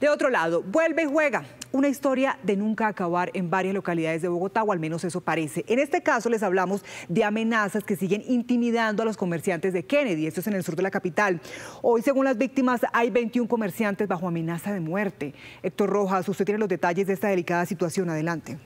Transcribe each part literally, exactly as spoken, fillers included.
De otro lado, vuelve y juega. Una historia de nunca acabar en varias localidades de Bogotá, o al menos eso parece. En este caso les hablamos de amenazas que siguen intimidando a los comerciantes de Kennedy. Esto es en el sur de la capital. Hoy, según las víctimas, hay veintiún comerciantes bajo amenaza de muerte. Héctor Rojas, usted tiene los detalles de esta delicada situación. Adelante.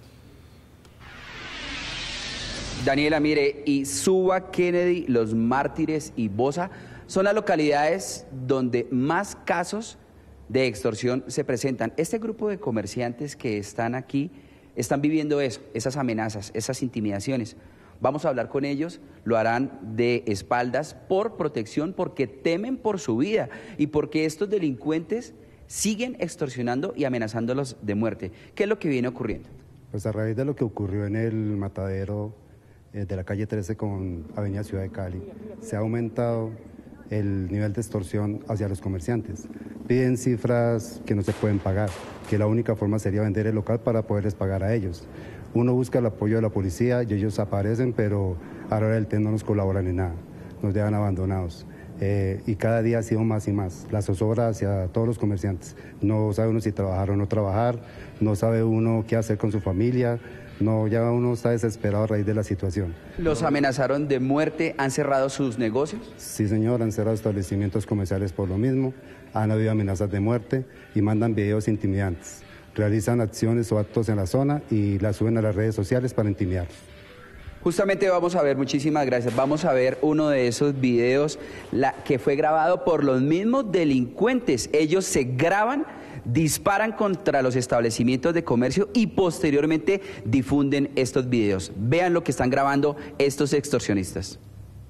Daniela, mire, y Suba, Kennedy, Los Mártires y Bosa son las localidades donde más casos de extorsión se presentan. Este grupo de comerciantes que están aquí están viviendo eso, esas amenazas, esas intimidaciones. Vamos a hablar con ellos, lo harán de espaldas por protección, porque temen por su vida y porque estos delincuentes siguen extorsionando y amenazándolos de muerte. ¿Qué es lo que viene ocurriendo? Pues a raíz de lo que ocurrió en el matadero eh, de la calle trece con Avenida Ciudad de Cali, se ha aumentado el nivel de extorsión hacia los comerciantes. Piden cifras que no se pueden pagar, que la única forma sería vender el local para poderles pagar a ellos. Uno busca el apoyo de la policía y ellos aparecen, pero a la hora del té no nos colaboran en nada, nos dejan abandonados. Eh, y cada día ha sido más y más, la zozobra hacia todos los comerciantes. No sabe uno si trabajar o no trabajar, no sabe uno qué hacer con su familia, no, ya uno está desesperado a raíz de la situación. ¿Los amenazaron de muerte? ¿Han cerrado sus negocios? Sí, señor, han cerrado establecimientos comerciales por lo mismo, han habido amenazas de muerte y mandan videos intimidantes. Realizan acciones o actos en la zona y las suben a las redes sociales para intimidar. Justamente vamos a ver, muchísimas gracias, vamos a ver uno de esos videos la, que fue grabado por los mismos delincuentes. Ellos se graban, disparan contra los establecimientos de comercio y posteriormente difunden estos videos. Vean lo que están grabando estos extorsionistas.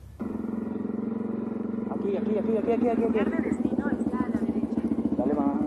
Aquí, aquí, aquí, aquí, aquí, aquí. El destino está a la derecha. Dale, mamá.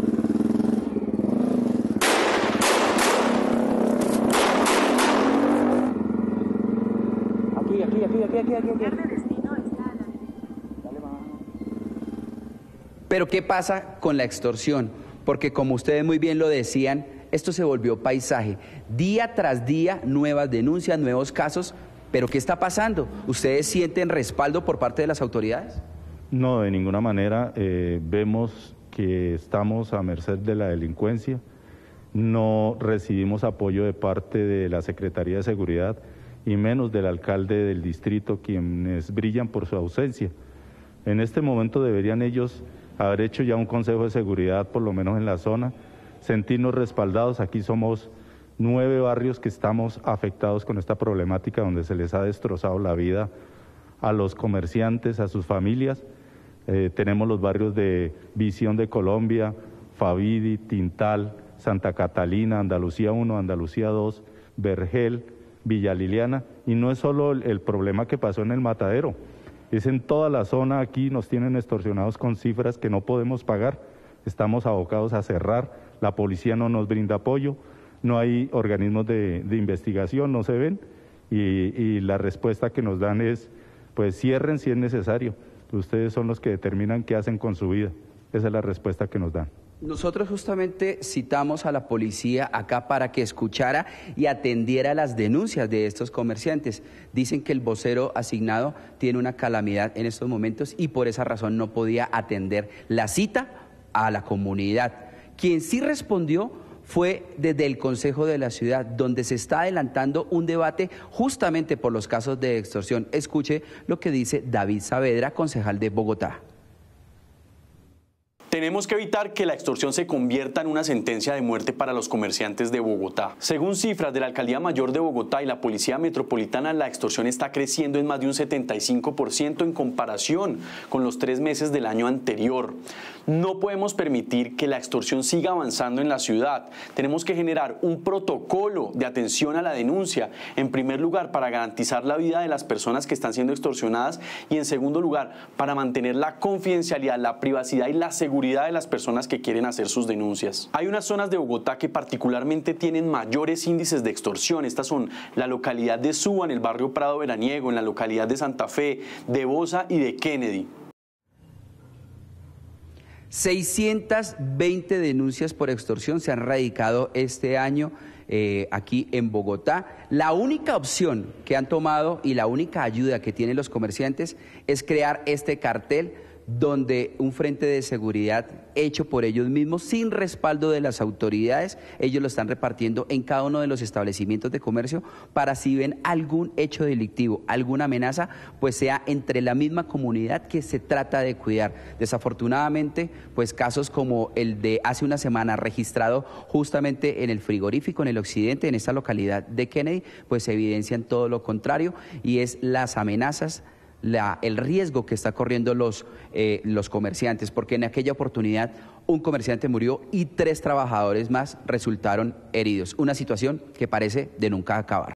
Aquí, aquí, aquí, aquí, aquí, aquí. El destino está a la derecha. Dale, mamá. Pero ¿qué pasa con la extorsión? Porque como ustedes muy bien lo decían, esto se volvió paisaje. Día tras día, nuevas denuncias, nuevos casos. ¿Pero qué está pasando? ¿Ustedes sienten respaldo por parte de las autoridades? No, de ninguna manera. Eh, vemos que estamos a merced de la delincuencia. No recibimos apoyo de parte de la Secretaría de Seguridad y menos del alcalde del distrito, quienes brillan por su ausencia. En este momento deberían ellos haber hecho ya un consejo de seguridad, por lo menos en la zona, sentirnos respaldados. Aquí somos nueve barrios que estamos afectados con esta problemática, donde se les ha destrozado la vida a los comerciantes, a sus familias. Eh, tenemos los barrios de Visión de Colombia, Favidi, Tintal, Santa Catalina, Andalucía uno, Andalucía dos, Vergel, Villa Liliana, y no es solo el, el problema que pasó en el matadero, es en toda la zona. Aquí nos tienen extorsionados con cifras que no podemos pagar, estamos abocados a cerrar, la policía no nos brinda apoyo, no hay organismos de, de investigación, no se ven, y, y la respuesta que nos dan es, pues cierren si es necesario, ustedes son los que determinan qué hacen con su vida, esa es la respuesta que nos dan. Nosotros justamente citamos a la policía acá para que escuchara y atendiera las denuncias de estos comerciantes. Dicen que el vocero asignado tiene una calamidad en estos momentos y por esa razón no podía atender la cita a la comunidad. Quien sí respondió fue desde el Consejo de la Ciudad, donde se está adelantando un debate justamente por los casos de extorsión. Escuche lo que dice David Saavedra, concejal de Bogotá. Tenemos que evitar que la extorsión se convierta en una sentencia de muerte para los comerciantes de Bogotá. Según cifras de la Alcaldía Mayor de Bogotá y la Policía Metropolitana, la extorsión está creciendo en más de un setenta y cinco por ciento en comparación con los tres meses del año anterior. No podemos permitir que la extorsión siga avanzando en la ciudad. Tenemos que generar un protocolo de atención a la denuncia, en primer lugar para garantizar la vida de las personas que están siendo extorsionadas y en segundo lugar para mantener la confidencialidad, la privacidad y la seguridad de las personas que quieren hacer sus denuncias. Hay unas zonas de Bogotá que particularmente tienen mayores índices de extorsión. Estas son la localidad de Suba, en el barrio Prado Veraniego, en la localidad de Santa Fe, de Bosa y de Kennedy. seiscientas veinte denuncias por extorsión se han radicado este año eh, aquí en Bogotá. La única opción que han tomado y la única ayuda que tienen los comerciantes es crear este cartel donde un frente de seguridad hecho por ellos mismos, sin respaldo de las autoridades, ellos lo están repartiendo en cada uno de los establecimientos de comercio para si ven algún hecho delictivo, alguna amenaza, pues sea entre la misma comunidad que se trata de cuidar. Desafortunadamente, pues casos como el de hace una semana registrado justamente en el frigorífico, en el occidente, en esta localidad de Kennedy, pues evidencian todo lo contrario y es las amenazas, La, el riesgo que está corriendo los, eh, los comerciantes, porque en aquella oportunidad un comerciante murió y tres trabajadores más resultaron heridos. Una situación que parece de nunca acabar.